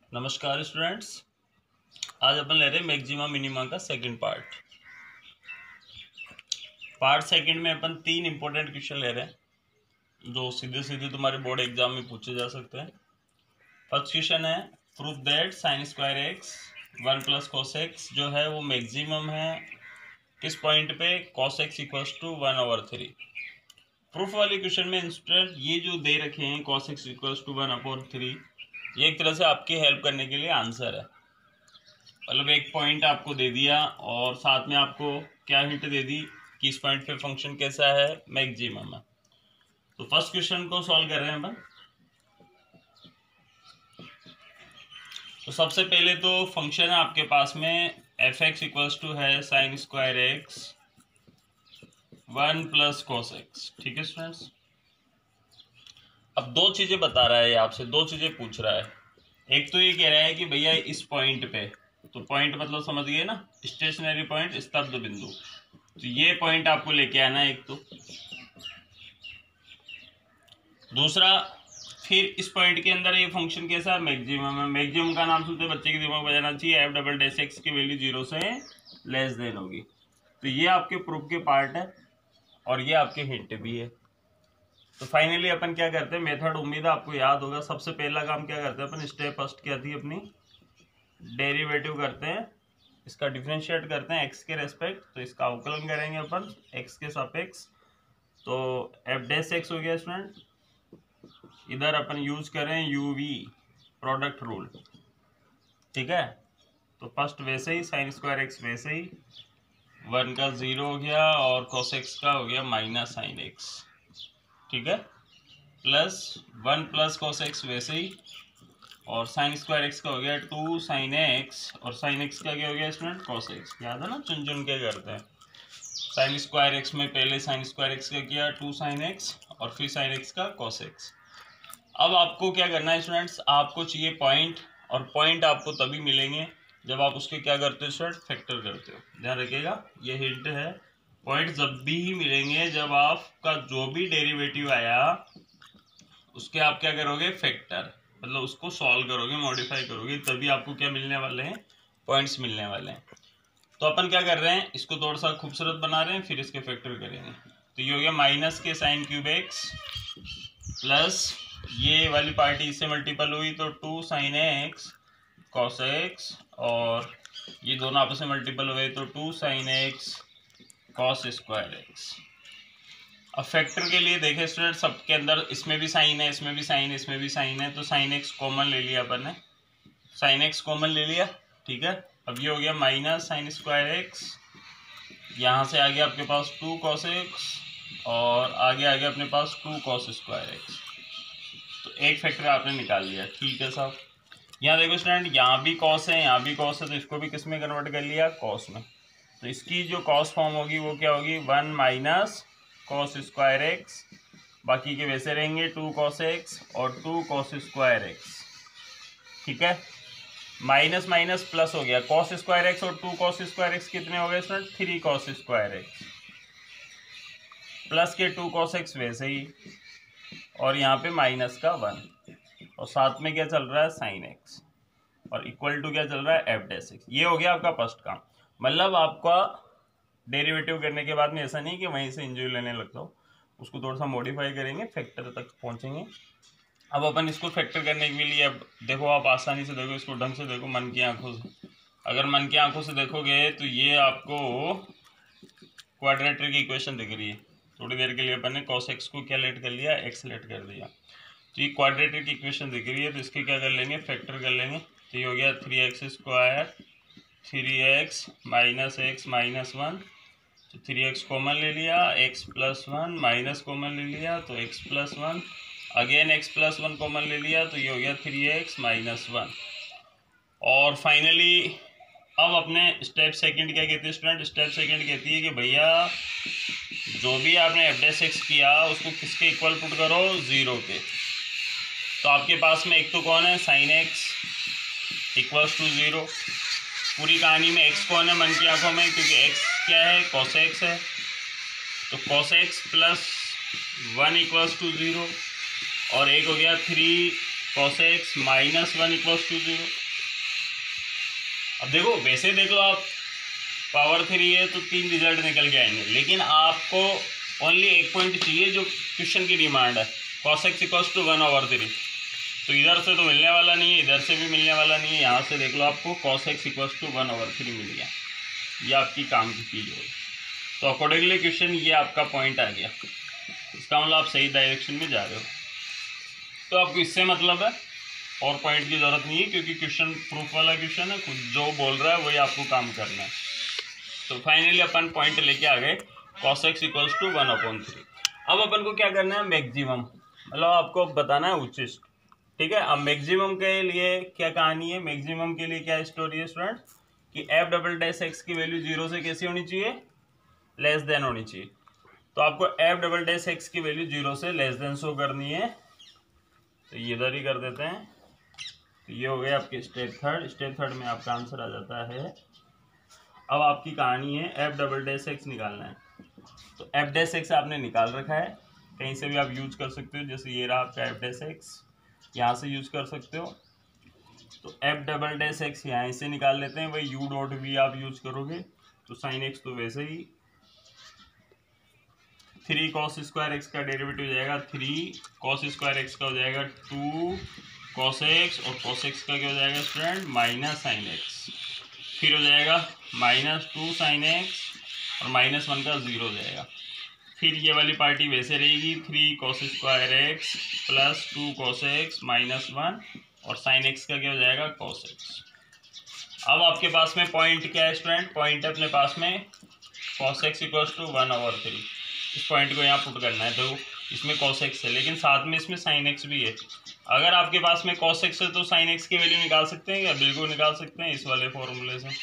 नमस्कार स्टूडेंट्स। आज अपन ले रहे हैं मैक्सिमा मिनिमा का सेकंड पार्ट सेकंड में अपन 3 इंपॉर्टेंट क्वेश्चन ले रहे हैं जो सीधे सीधे तुम्हारे बोर्ड एग्जाम में पूछे जा सकते हैं। फर्स्ट क्वेश्चन है proof that sine square x 1 plus cos x जो है वो मैक्सिमम है किस पॉइंट पे, cos x equals to 1/3। Proof वाले क्वेश्चन में इंस्टेंट ये जो दे रखे हैं कॉस एक्स इक्वल्स टू 1/3, ये एक तरह से आपकी हेल्प करने के लिए आंसर है। मतलब एक पॉइंट आपको दे दिया और साथ में आपको क्या हिंट दे दी कि इस पॉइंट पे फंक्शन कैसा है, मैक्सिमम है। तो फर्स्ट क्वेश्चन को सॉल्व कर रहे हैं अपन। तो सबसे पहले तो फंक्शन है आपके पास में एफ एक्स इक्वल्स टू है sine square x 1 plus cos x. ठीक है स्टूडेंट्स, अब दो चीजें बता रहा है, आपसे दो चीजें पूछ रहा है। एक तो ये कह रहा है कि भैया इस पॉइंट पे, तो पॉइंट मतलब समझ गए ना, स्टेशनरी पॉइंट, स्तब्ध बिंदु। तो ये पॉइंट आपको लेके आना है एक तो। दूसरा, फिर इस पॉइंट के अंदर ये फंक्शन कैसा है, मैक्सिमम है। मैक्सिमम का नाम सुनते बच्चे के दिमाग में जाना चाहिए एफ डबल डैश एक्स की वैल्यू 0 से लेस देन होगी। तो ये आपके प्रूफ के पार्ट है और ये आपके हिंट भी है। तो फाइनली अपन क्या करते हैं, मेथड उम्मीद है आपको याद होगा। सबसे पहला काम क्या करते हैं अपन, स्टेप फर्स्ट क्या थी अपनी, डेरिवेटिव करते हैं, इसका डिफरेंशिएट करते हैं एक्स के रेस्पेक्ट। तो इसका अवकलन करेंगे अपन एक्स के सापेक्ष। तो एफ डैश एक्स हो गया स्टूडेंट। इधर अपन यूज करें यूवी प्रोडक्ट रूल। ठीक है, तो फर्स्ट वैसे ही साइन स्क्वायर एक्स वैसे ही 1 का 0 हो गया और कॉस एक्स का हो गया माइनस साइन एक्स। ठीक है, प्लस 1 प्लस कॉस एक्स वैसे ही और साइन स्क्वायर एक्स का हो गया 2 साइन एक्स और साइन एक्स का क्या हो गया स्टूडेंट, कॉस एक्स। याद है ना, चुन चुन के करते हैं। साइन स्क्वायर एक्स में पहले साइन स्क्वायर एक्स का किया 2 साइन एक्स और फिर साइन एक्स का कॉस एक्स। अब आपको क्या करना है स्टूडेंट्स, आपको चाहिए पॉइंट, और पॉइंट आपको तभी मिलेंगे जब आप उसके क्या करते हो स्टूडेंट, फैक्टर करते हो। ध्यान रखिएगा, ये हिंट है। पॉइंट जब भी ही मिलेंगे जब आपका जो भी डेरिवेटिव आया उसके आप क्या करोगे, फैक्टर, मतलब उसको सॉल्व करोगे, मॉडिफाई करोगे, तभी आपको क्या मिलने वाले हैं, पॉइंट्स मिलने वाले हैं। तो अपन क्या कर रहे हैं, इसको थोड़ा सा खूबसूरत बना रहे हैं, फिर इसके फैक्टर करेंगे। तो ये हो गया माइनस के साइन क्यूब एक्स प्लस ये वाली पार्टी इससे मल्टीपल हुई तो 2 साइन एक्स कॉस एक्स और ये दोनों आपस में मल्टीपल हुए तो 2 sine x cos square x. अब फैक्टर के लिए देखें स्टूडेंट, सबके अंदर इसमें भी साइन है, इसमें भी साइन है, इसमें भी साइन है, तो साइन एक्स कॉमन ले लिया अपन ने, साइन एक्स कॉमन ले लिया। ठीक है, अब ये हो गया माइनस साइन स्क्वायर एक्स, यहाँ से आ गया आपके पास 2 कॉस एक्स और आगे आ गया अपने पास 2 कॉस स्क्वायर एक्स। तो एक फैक्टर आपने निकाल लिया। ठीक है साहब, यहाँ देखो स्टूडेंट, यहाँ भी कॉस है, यहाँ भी कॉस है, तो इसको भी किस में कन्वर्ट कर लिया, कॉस में। तो इसकी जो कॉस फॉर्म होगी वो क्या होगी, 1 माइनस कॉस स्क्वायर एक्स, बाकी के वैसे रहेंगे 2 कॉस एक्स और 2 कॉस स्क्वायर एक्स। ठीक है, माइनस माइनस प्लस हो गया, कॉस स्क्वायर एक्स और 2 कॉस स्क्वायर एक्स कितने हो गए student, 3 cos square x plus के 2 कॉस एक्स वैसे ही और यहाँ पे माइनस का 1 और साथ में क्या चल रहा है, साइन एक्स और इक्वल टू क्या चल रहा है, एफ डैश एक्स। ये हो गया आपका फर्स्ट काम। मतलब आपका डेरिवेटिव करने के बाद में ऐसा नहीं कि वहीं से एंजॉय लेने लग जाओ, उसको थोड़ा सा मॉडिफाई करेंगे, फैक्टर तक पहुंचेंगे। अब अपन इसको फैक्टर करने के लिए, अब देखो आप आसानी से देखो, इसको ढंग से देखो मन की आंखों से। अगर मन की आंखों से देखोगे तो ये आपको क्वाड्रेटिक इक्वेशन दिख रही है। थोड़ी देर के लिए अपन ने कॉस एक्स को क्या लेट कर लिया, एक्स लेट कर दिया। तो ये क्वाड्रेटिक इक्वेशन दिख रही है, तो इसके क्या कर लेंगे, फैक्टर कर लेंगे। तो ये हो गया 3x square 3x minus x minus 1, तो 3x कॉमन ले लिया, x प्लस 1 माइनस कॉमन ले लिया तो x plus 1, again x plus 1 common ले लिया तो ये हो गया 3x माइनस 1। और फाइनली अब अपने स्टेप सेकंड क्या कहती है स्टूडेंट, स्टेप सेकंड कहती है कि भैया जो भी आपने एफ डैश एक्स किया उसको किसके इक्वल पुट करो, 0 के। तो आपके पास में एक तो कौन है, साइन एक्स इक्वल्स टू 0। पूरी कहानी में एक्स कौन है मन की आंखों में, क्योंकि एक्स क्या है, कॉस एक्स है। तो cos x plus 1 equals to 0 और एक हो गया 3 cosx माइनस 1 इक्वल्स टू 0। अब देखो वैसे देख लो आप, पावर 3 है तो 3 रिजल्ट निकल के आएंगे, लेकिन आपको ओनली एक पॉइंट चाहिए जो क्वेश्चन की डिमांड है, cosx इक्वल्स टू 1/3। तो इधर से तो मिलने वाला नहीं है, इधर से भी मिलने वाला नहीं है, यहाँ से देख लो आपको cosx इक्वल्स टू 1/3 मिल गया। ये आपकी काम की चीज़ होगी। तो अकॉर्डिंगली क्वेश्चन ये आपका पॉइंट आ गया, इसका मतलब आप सही डायरेक्शन में जा रहे हो। तो आपको इससे मतलब है, और पॉइंट की ज़रूरत नहीं है, क्योंकि क्वेश्चन प्रूफ वाला क्वेश्चन है, खुद जो बोल रहा है वही आपको काम करना है। तो फाइनली अपन पॉइंट लेके आ गए cosx इक्वल्स टू 1/3। अब अपन को क्या करना है, मैक्सिमम, मतलब आपको बताना है उच्चिष्ट, ठीक है। अब मैक्सिमम के लिए क्या कहानी है, मैक्सिमम के लिए क्या स्टोरी है स्टूडेंट, कि f"x की वैल्यू 0 से कैसी होनी चाहिए, लेस देन होनी चाहिए। तो आपको f"x की वैल्यू 0 से लेस देन शो करनी है, तो ये इधर ही कर देते हैं। तो ये हो गया आपके स्टेप थर्ड में आपका आंसर आ जाता है। अब आपकी कहानी है f"x निकालना है। तो f" आपने निकाल रखा है, कहीं से भी आप यूज कर सकते हो, जैसे ये रहा आपका f', यहाँ से यूज कर सकते हो। तो f"x यहाँ से निकाल लेते हैं, वही u डॉट भी आप यूज करोगे। तो sin x तो वैसे ही 3 cos स्क्वायर x का डेरिवेटिव हो जाएगा 3 cos स्क्वायर x का हो जाएगा 2 cos x, और cos x का क्या हो जाएगा स्टूडेंट, माइनस sin x, फिर हो जाएगा -2 sin x, और -1 का 0 हो जाएगा। फिर ये वाली पार्टी वैसे रहेगी 3 cos square x plus 2 cos x -1, और sin x का क्या हो जाएगा cos x। अब आपके पास में पॉइंट क्या है स्टूडेंट, पॉइंट है अपने पास में cos x इक्वल्स टू 1/3। इस पॉइंट को यहाँ पुट करना है। तो इसमें cos x है, लेकिन साथ में इसमें sin x भी है। अगर आपके पास में cos x है तो sin x की वैल्यू निकाल सकते हैं क्या, बिल्कुल निकाल सकते हैं, इस वाले फॉर्मूले से।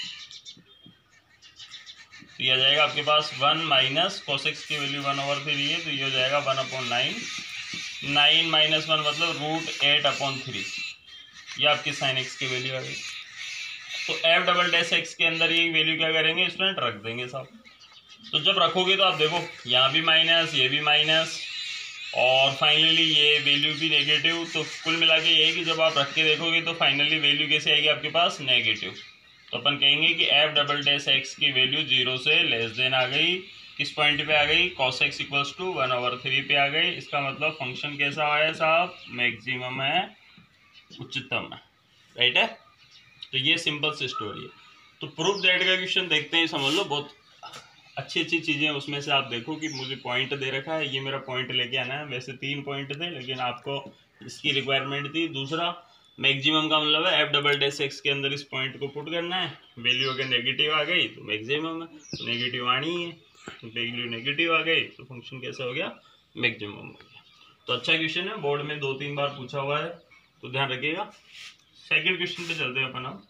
तो ये आ जाएगा आपके पास 1 माइनस cos x की वैल्यू 1/3 है, तो ये हो जाएगा 1/9, 9 माइनस 1 मतलब √8/3। ये आपकी sin x की वैल्यू आ गई। तो f"x के अंदर ये वैल्यू क्या करेंगे स्टूडेंट, रख देंगे साहब। तो जब रखोगे तो आप देखो यहाँ भी माइनस, ये भी माइनस, और फाइनली ये वैल्यू भी नेगेटिव। तो कुल मिला के ये है कि जब आप रख के देखोगे तो फाइनली वैल्यू कैसे आएगी आपके पास, नेगेटिव। तो अपन कहेंगे कि f"x की वैल्यू 0 से लेस देन आ गई, किस पॉइंट पे आ गई, cos x इक्वल्स टू 1/3 पे आ गई। इसका मतलब फंक्शन कैसा है साहब, मैक्सिमम है, उच्चतम है, राइट है। तो ये सिंपल सी स्टोरी है। तो प्रूफ दैट का क्वेश्चन देखते हैं, समझ लो बहुत अच्छी अच्छी चीज़ें उसमें से आप देखो कि मुझे पॉइंट दे रखा है, ये मेरा पॉइंट लेके आना है। वैसे 3 पॉइंट थे, लेकिन आपको इसकी रिक्वायरमेंट थी। दूसरा मैक्सिमम का मतलब है f"x के अंदर इस पॉइंट को पुट करना है। वैल्यू अगर नेगेटिव आ गई तो मैक्सिमम है, तो नेगेटिव आनी है, तो वैल्यू नेगेटिव आ गई तो फंक्शन कैसा हो गया, मैक्सिमम हो गया। तो अच्छा क्वेश्चन है, बोर्ड में 2-3 बार पूछा हुआ है, तो ध्यान रखिएगा। सेकेंड क्वेश्चन पे चलते हैं अपन। अब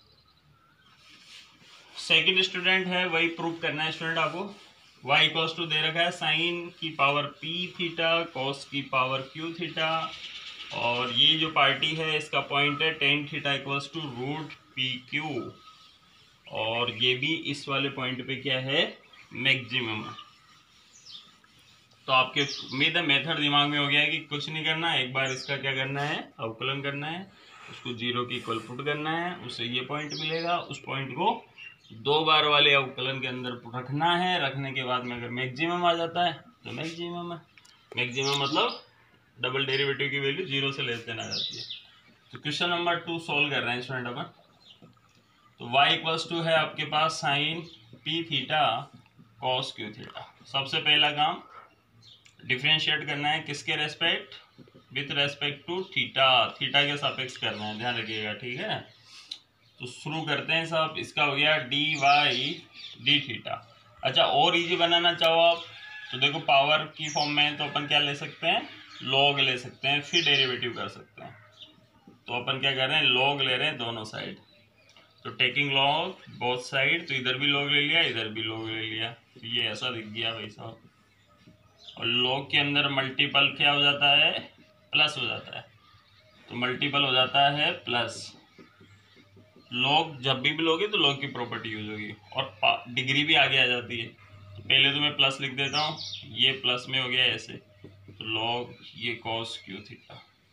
सेकेंड स्टूडेंट है, वही प्रूव करना है स्टूडेंट आपको। y इक्वल्स टू दे रखा है sin की पावर p थीटा cos की पावर q थीटा, और ये जो पार्टी है इसका पॉइंट है tan theta equals to √pq, और ये भी इस वाले पॉइंट पे क्या है, मैक्सिमम है। तो आपके उम्मीद है मेथड दिमाग में हो गया है कि कुछ नहीं करना है, एक बार इसका क्या करना है, अवकलन करना है, उसको 0 की इक्वल पुट करना है, उससे ये पॉइंट मिलेगा, उस पॉइंट को 2 बार वाले अवकलन के अंदर रखना है। रखने के बाद में अगर मैक्सिमम आ जाता है तो मैक्सिमम है। मैक्सिमम मतलब डबल डेरिवेटिव की वैल्यू 0 से लेस देन आ जाती है। तो क्वेश्चन नंबर 2 सॉल्व कर रहे हैं स्टूडेंट अपन। तो y इक्वल्स टू है आपके पास sin p theta cos q theta. सबसे पहला काम डिफरेंशिएट करना है, किसके respect, with respect to theta, theta के सापेक्ष करना है, ध्यान रखिएगा, ठीक है। तो शुरू करते हैं साहब। इसका हो गया dy d थीटा। अच्छा, और इजी बनाना चाहो आप तो देखो पावर की फॉर्म में है, तो अपन क्या ले सकते हैं, लॉग ले सकते हैं, फिर डेरिवेटिव कर सकते हैं। तो अपन क्या कर रहे हैं, लॉग ले रहे हैं दोनों साइड। तो टेकिंग लॉग बोथ साइड, तो इधर भी लॉग ले लिया, इधर भी लॉग ले लिया, तो ये ऐसा दिख गया भाई साहब। और लॉग के अंदर मल्टीपल क्या हो जाता है, प्लस हो जाता है, तो मल्टीपल हो जाता है प्लस। लॉग जब भी लोगे तो लॉग की प्रॉपर्टी यूज होगी, और डिग्री भी आगे आ जाती है। तो पहले तो मैं प्लस लिख देता हूँ, ये प्लस में हो गया ऐसे, तो लॉग ये cos q थीटा।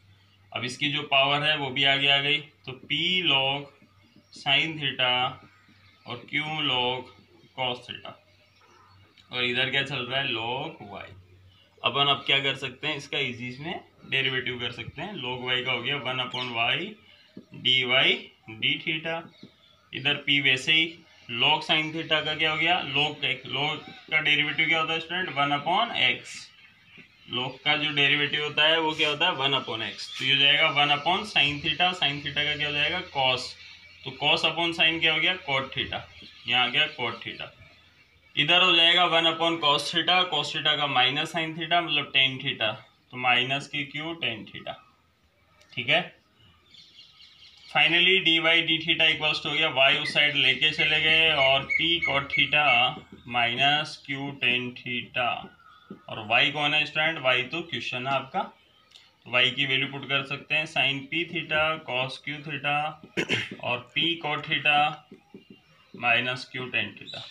अब इसकी जो पावर है वो भी आगे आ गई, तो पी लॉग साइन थीटा और क्यू लॉग कॉस थीटा, और इधर क्या चल रहा है लॉग वाई। अपन अब क्या कर सकते हैं, इसका इजी में डेरिवेटिव कर सकते हैं। लॉग वाई का हो गया 1/y d Y d theta, इधर पी वैसे ही लॉग साइन थीटा का क्या हो गया, लॉग का डेरिवेटिव क्या होता है स्टूडेंट 1/x, लॉग का जो डेरिवेटिव होता है वो क्या होता है 1/x, तो ये हो जाएगा 1/sin थीटा, साइन थीटा का क्या हो जाएगा कॉस, तो कॉस अपॉन साइन क्या हो गया कॉट थीटा, यहाँ आ गया कॉट थीटा, इधर हो जाएगा 1/cos थीटा, cos थीटा का माइनस साइन थीटा मतलब टेन थीटा, तो माइनस की क्यू टेन थीटा, ठीक है। Finally d Y d theta equals हो गया, वाई उस साइड लेके चले गए और p cot theta minus q tan theta, और वाई कौन है स्टूडेंट, वाई तो क्वेश्चन है आपका, तो वाई की वैल्यू पुट कर सकते हैं sine p theta cos q theta और p cot theta minus q tan theta.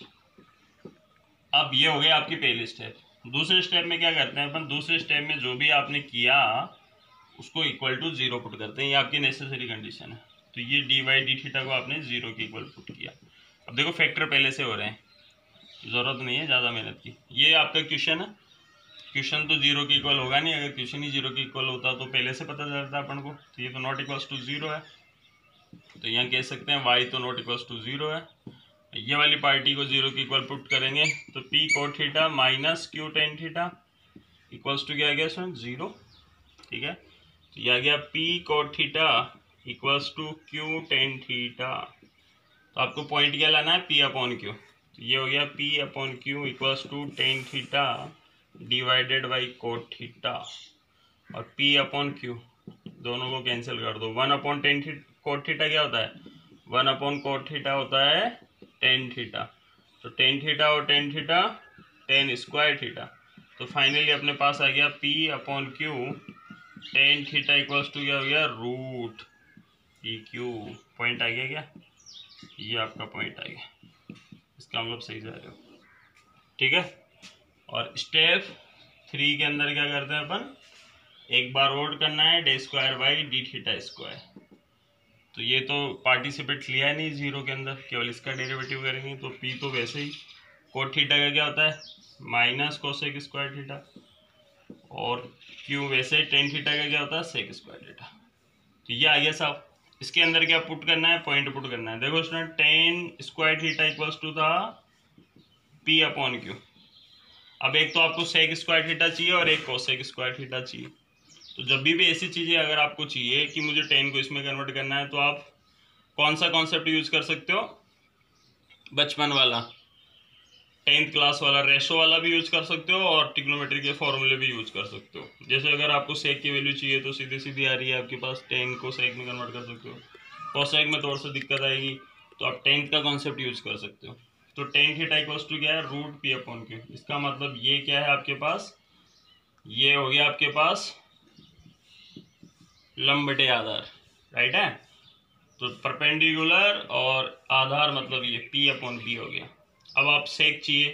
अब ये हो गया आपकी पहली स्टेप। दूसरे स्टेप में क्या करते हैं अपन, दूसरे स्टेप में जो भी आपने किया उसको इक्वल टू जीरो पुट करते हैं, ये आपकी नेसेसरी कंडीशन है, तो ये डी वाई डी थीटा को आपने जीरो के इक्वल पुट किया। अब देखो फैक्टर पहले से हो रहे हैं, ज़रूरत नहीं है ज़्यादा मेहनत की, ये आपका क्वेश्चन है, क्वेश्चन तो जीरो के इक्वल होगा नहीं, अगर क्वेश्चन ही जीरो के इक्वल होता तो पहले से पता चलता अपन को, तो ये तो नॉट इक्वल्स टू जीरो है, तो यहाँ कह सकते हैं वाई तो नॉट इक्वल्स टू जीरो है, ये वाली पार्टी को जीरो के इक्वल पुट करेंगे तो p cot theta minus q tan theta equals to क्या आ गया स्टूडेंट जीरो, ठीक है, तो ये आ गया p cot theta equals to q tan theta, तो आपको पॉइंट क्या लाना है पी अपॉन क्यू, तो ये हो गया p upon q equals to tan theta divided by cot theta, और पी अपॉन क्यू दोनों को कैंसिल कर दो, 1/10 कोट थीटा क्या होता है 1/कोट थीटा होता है टेन थीटा, तो टेन थीटा और tan theta tan square theta, तो फाइनली अपने पास आ गया p upon q tan theta equals to क्या हो गया रूट पी क्यू, पॉइंट आ गया क्या, ये आपका पॉइंट आ गया, इसका मतलब सही जा रहे हो, ठीक है। और स्टेप 3 के अंदर क्या करते हैं अपन, एक बार और करना है d square by d theta square, तो ये तो पार्टिसिपेट लिया है नहीं जीरो के अंदर, केवल इसका डेरिवेटिव करेंगे, तो पी तो वैसे ही कोट थीटा का क्या होता है माइनस कोसेक स्क्वायर थीटा, और क्यू वैसे टेन थीटा का क्या होता है सेक स्क्वायर थीटा, तो ये आ गया साहब। इसके अंदर क्या पुट करना है, पॉइंट पुट करना है, देखो student tan square theta equals to था पी अपॉन क्यू, अब एक तो आपको सेक स्क्वायर थीटा चाहिए और एक कोसेक स्क्वायर थीटा चाहिए, तो जब भी ऐसी चीज़ें अगर आपको चाहिए कि मुझे टेन को इसमें कन्वर्ट करना है, तो आप कौन सा कॉन्सेप्ट यूज कर सकते हो, बचपन वाला 10th क्लास वाला रेशो वाला भी यूज कर सकते हो, और ट्रिग्नोमेट्री के फॉर्मूले भी यूज कर सकते हो। जैसे अगर आपको सेक की वैल्यू चाहिए तो सीधी सीधी आ रही है आपके पास, 10 को सेक में कन्वर्ट कर सकते हो, कोसेक में थोड़ा सा दिक्कत आएगी तो आप 10th का कॉन्सेप्ट यूज कर सकते हो। तो टेन थीटा इक्वल्स टू क्या है रूट पी अपॉन क्यू, इसका मतलब ये क्या है आपके पास, ये हो गया आपके पास लंब बटे आधार, राइट है, तो परपेंडिकुलर और आधार मतलब ये पी अपॉन बी हो गया। अब आप सेक चाहिए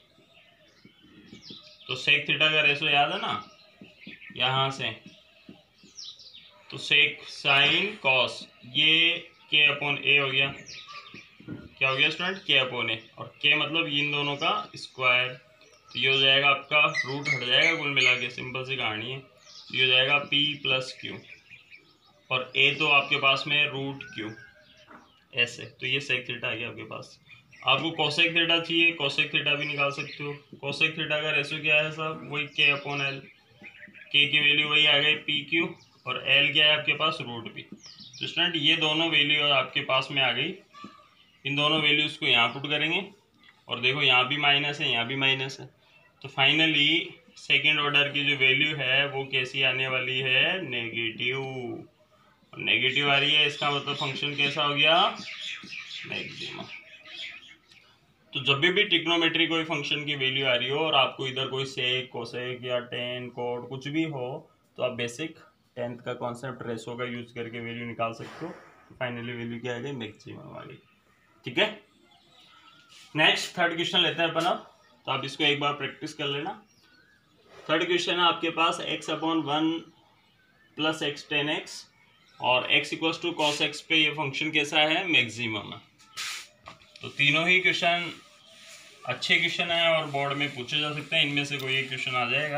तो सेक थीटा का रेशो याद है ना, यहाँ से तो सेक साइन कॉस, ये के अपॉन ए हो गया, क्या हो गया स्टूडेंट के अपॉन ए, और के मतलब इन दोनों का स्क्वायर, तो ये हो जाएगा आपका रूट हट जाएगा कुल मिला के, सिंपल सी कहानी है, तो ये हो जाएगा पी प्लस क्यू, और ए तो आपके पास में रूट क्यू ऐसे, तो ये सेक थीटा आ गया आपके पास। आपको कोसेक थीटा चाहिए, कोसेक थीटा भी निकाल सकते हो, कोसेक थीटा का रेशो क्या है साहब वही के अपॉन एल, के की वैल्यू वही आ गई पी क्यू, और एल क्या है आपके पास रूट पी, तो स्टूडेंट ये दोनों वैल्यू आपके पास में आ गई, इन दोनों वैल्यूज़ को यहाँ पुट करेंगे, और देखो यहाँ भी माइनस है यहाँ भी माइनस है, तो फाइनली सेकेंड ऑर्डर की जो वैल्यू है वो कैसी आने वाली है नेगेटिव, नेगेटिव आ रही है, इसका मतलब फंक्शन कैसा हो गया मैक्सिमम। तो जब भी ट्रिग्नोमेट्री कोई फंक्शन की वैल्यू आ रही हो और आपको इधर कोई सेक कोसेक या टेन कोड कुछ भी हो, तो आप बेसिक 10th का कॉन्सेप्ट रेशो का यूज करके वैल्यू निकाल सकते हो, तो फाइनली वैल्यू क्या आ गई मैक्सिमम आ गई, ठीक है। नेक्स्ट थर्ड क्वेश्चन लेते हैं अपन अब, तो आप इसको एक बार प्रैक्टिस कर लेना। थर्ड क्वेश्चन है आपके पास x/1 plus x tan x और x equals to cos x पे ये फंक्शन कैसा है, मैक्सिमम है। तो तीनों ही क्वेश्चन अच्छे क्वेश्चन हैं और बोर्ड में पूछे जा सकते हैं, इनमें से कोई एक क्वेश्चन आ जाएगा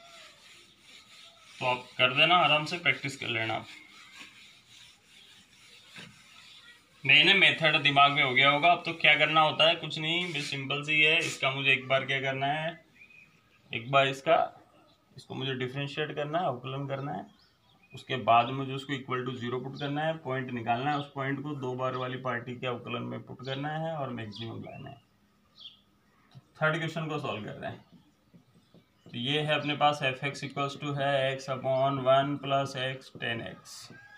तो आप कर देना, आराम से प्रैक्टिस कर लेना आप। मैंने मेथड दिमाग में हो गया होगा। अब तो क्या करना होता है, कुछ नहीं, बस सिंपल सी है। इसका मुझे एक बार क्या करना है, एक बार इसको मुझे डिफरेंशिएट करना है, अवकलन करना है। उसके बाद मुझे उसको इक्वल टू 0 पुट करना है, पॉइंट निकालना है, उस पॉइंट को 2 बार वाली पार्टी के अवकलन में पुट करना है और मैक्सिमम लाना है। थर्ड क्वेश्चन को सॉल्व कर रहे हैं। तो ये है अपने पास एफ एक्स इक्वल्स टू है x upon 1 plus x tan x.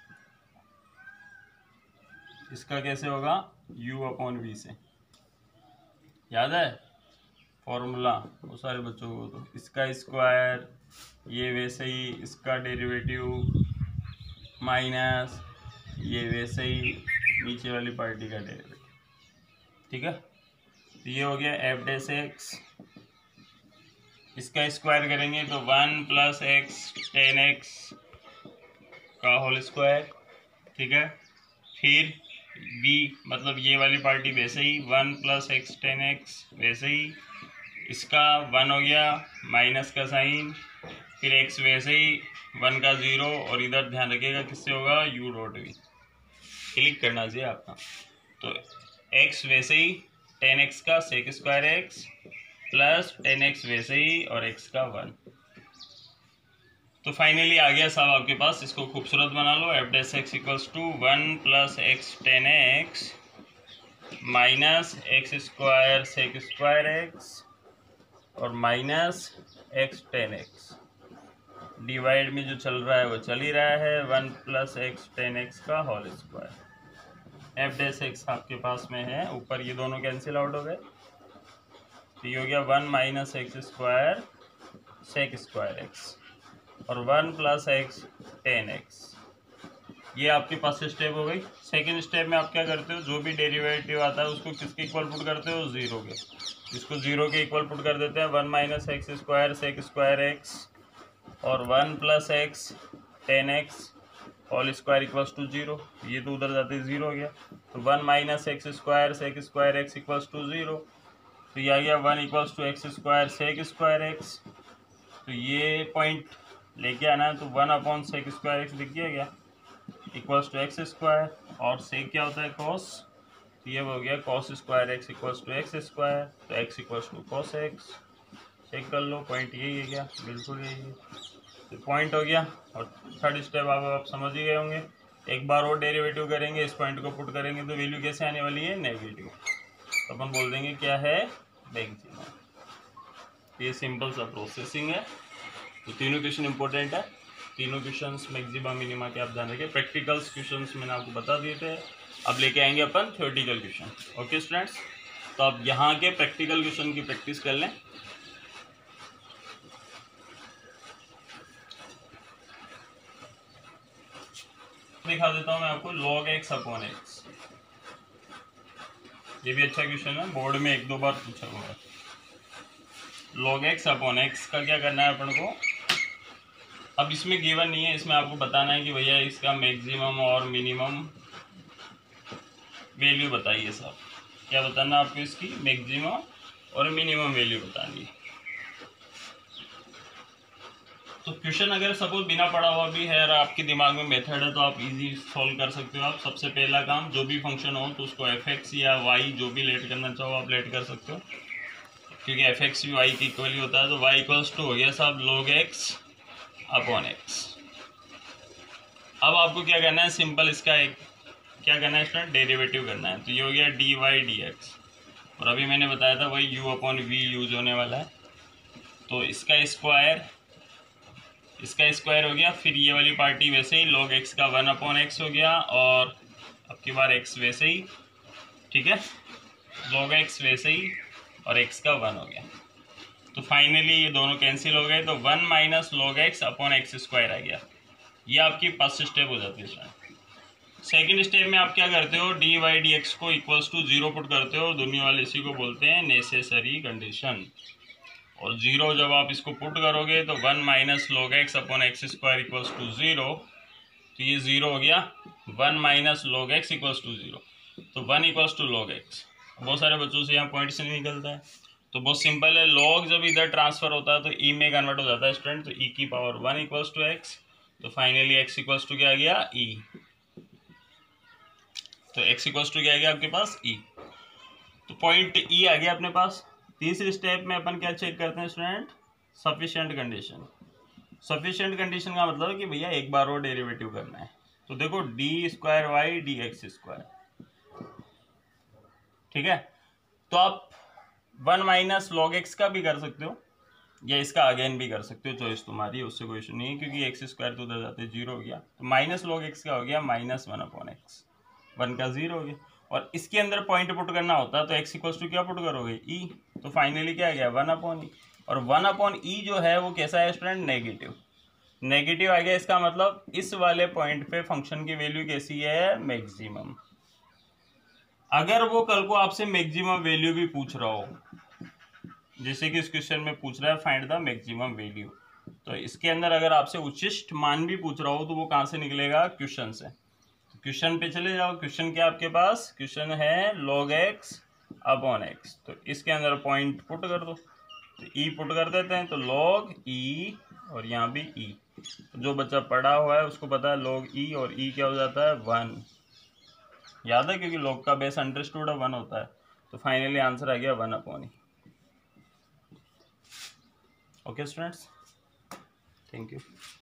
इसका कैसे होगा, u अपॉन वी से, याद है फॉर्मूला वो सारे बच्चों को। तो इसका स्क्वायर, ये वैसे ही इसका डेरिवेटिव माइनस ये वैसे ही नीचे वाली पार्टी का डेरिवेटिव, ठीक है। तो ये हो गया एफ डैश एक्स, इसका स्क्वायर करेंगे तो 1 प्लस एक्स टेन एक्स का होल स्क्वायर, ठीक है। फिर b मतलब ये वाली पार्टी वैसे ही 1 प्लस एक्स टेन एक्स, वैसे ही इसका 1 हो गया माइनस का साइन, फिर x वैसे ही 1 का 0 और इधर ध्यान रखिएगा किससे होगा, u डॉट v, क्लिक करना चाहिए आपका। तो x वैसे ही 10x का sec square x plus 10x वैसे ही और x का 1। तो फाइनली आ गया सब आपके पास। इसको खूबसूरत बना लो, F dash x equals to 1 plus x tan x minus x square sec square x और minus x tan x. Divide में जो चल रहा है वो चल ही रहा है, 1 प्लस एक्स टेन एक्स का whole square. F dash x आपके पास में है, ऊपर ये दोनों कैंसिल आउट हो गए। तो ये हो गया 1 minus x square sec square x और 1 प्लस एक्स टेन एक्स। ये आपके पास स्टेप हो गई। सेकेंड स्टेप में आप क्या करते हो, जो भी डेरिवेटिव आता है उसको किसके इक्वल पुट करते हो, 0 के। इसको 0 के इक्वल पुट कर देते हैं, 1 minus x square sec square x और 1 plus x tan x whole square equals to 0। ये तो उधर जाते 0 हो गया। तो 1 minus x square sec square x equals to 0। तो ये आ गया 1 equals to x square sec square x. तो ये पॉइंट लेके आना है, तो 1 अपॉन सेक स्क्वायर एक्स लिख दिया गया इक्वल्स टू एक्स स्क्वायर और सेक क्या होता है, कॉस। तो ये हो गया cos square x equals to x square, तो x equals to cos x. Check कर लो, पॉइंट यही है क्या, बिल्कुल यही है। तो पॉइंट हो गया। और थर्ड स्टेप आप समझ ही गए होंगे। एक बार और डेरिवेटिव करेंगे, इस पॉइंट को पुट करेंगे तो वैल्यू कैसे आने वाली है, नेगेटिव। तो अपन बोल देंगे क्या है, मैक्सिमम। ये सिंपल सा प्रोसेसिंग है। तो तीनों क्वेश्चन इंपॉर्टेंट है, तीनों क्वेश्चंस मैक्सिमा मिनिमा के आप ध्यान रखें। प्रैक्टिकल्स क्वेश्चंस मैंने आपको बता दिए थे, अब लेके आएंगे अपन थ्योरेटिकल क्वेश्चन। ओके स्टूडेंट्स, तो आप यहाँ के प्रैक्टिकल क्वेश्चन की प्रैक्टिस कर लें। दिखा देता हूँ मैं आपको, log x अपॉन एक्स। ये भी अच्छा क्वेश्चन है, बोर्ड में 1-2 बार पूछा हुआ है। log x अपॉन एक्स का क्या करना है अपन को। अब इसमें गिवन नहीं है, इसमें आपको बताना है कि भैया इसका मैक्सिमम और मिनिमम वैल्यू बताइए साहब। क्या बताना आपको, इसकी मैक्सिमम और मिनिमम वैल्यू बतानी है। तो क्वेश्चन अगर सपोज बिना पढ़ा हुआ भी है और आपके दिमाग में मेथड है तो आप इजी सॉल्व कर सकते हो। आप सबसे पहला काम, जो भी फंक्शन हो तो उसको एफ एक्स या वाई जो भी लेट करना चाहो आप लेट कर सकते हो, क्योंकि एफ एक्स भी वाई के इक्वल ही होता है। तो वाई इक्वल्स टू हो गया साहब log x अपॉन एक्स। अब आपको क्या करना है, सिंपल इसका एक क्या करना है स्टूडेंट, डेरिवेटिव करना है। तो ये हो गया डी वाई डी एक्स और अभी मैंने बताया था वही u अपॉन वी यूज होने वाला है। तो इसका स्क्वायर हो गया, फिर ये वाली पार्टी वैसे ही log x का 1 अपॉन एक्स हो गया और अब की बार x वैसे ही, ठीक है, log x वैसे ही और x का 1 हो गया। तो फाइनली ये दोनों कैंसिल हो गए, तो 1 minus log x upon x square आ गया। ये आपकी फर्स्ट स्टेप हो जाती है स्टूडेंट। सेकेंड स्टेप में आप क्या करते हो, डी वाई डी एक्स को इक्वल्स टू 0 पुट करते हो। दुनिया वाले इसी को बोलते हैं नेसेसरी कंडीशन। और 0 जब आप इसको पुट करोगे तो 1 minus log x upon x square equals to 0। तो ये 0 हो गया, 1 minus log x equals to 0, तो 1 इक्वल्स टू log x। बहुत सारे बच्चों से यहाँ पॉइंट से नहीं निकलता है, तो बहुत सिंपल है, log जब इधर ट्रांसफर होता है तो e में कन्वर्ट हो जाता है स्टूडेंट, तो e की पावर 1 इक्वल्स टू x, तो फाइनली x इक्वल्स टू क्या आ गया e, तो x इक्वल्स टू क्या आ गया आपके पास e, तो पॉइंट e आ गया अपने पास। तीसरे स्टेप में अपन क्या चेक करते हैं student, sufficient condition. Sufficient condition का मतलब है कि भैया एक बार और डेरिवेटिव करना है, तो देखो D square Y D X square, ठीक है, तो आप 1 माइनस लॉग एक्स का भी कर सकते हो या इसका अगेन भी कर सकते हो, चॉइस तुम्हारी है, उससे कोई इशू नहीं है, क्योंकि एक्स स्क्वायर तो उधर जाते 0 हो गया, तो माइनस लॉग एक्स का हो गया माइनस 1 अपॉन एक्स, 1 का 0 हो गया, और इसके अंदर पॉइंट पुट करना होता है तो एक्स इक्वल्स टू क्या पुट करोगे ई, तो फाइनली क्या आ गया 1 अपॉन ई, और 1 अपॉन ई जो है वो कैसा है स्टूडेंट, नेगेटिव, नेगेटिव आ गया, इसका मतलब इस वाले पॉइंट पे फंक्शन की वैल्यू कैसी है, मैक्सिमम। अगर वो कल को आपसे मैक्सिमम वैल्यू भी पूछ रहा हो, जैसे कि इस क्वेश्चन में पूछ रहा है फाइंड द मैक्सिमम वैल्यू, तो इसके अंदर अगर आपसे उच्चिष्ट मान भी पूछ रहा हो तो वो कहाँ से निकलेगा, क्वेश्चन से। तो क्वेश्चन पे चले जाओ, क्वेश्चन क्या आपके पास, क्वेश्चन है log x अपॉन x, तो इसके अंदर पॉइंट पुट कर दो, तो e पुट कर देते हैं, तो log e और यहाँ भी e, जो बच्चा पढ़ा हुआ है उसको पता है log e, और e क्या हो जाता है 1, याद है, क्योंकि log का बेस अंडरस्टूड 1 होता है, तो फाइनली आंसर आ गया 1 upon e. Okay students, thank you.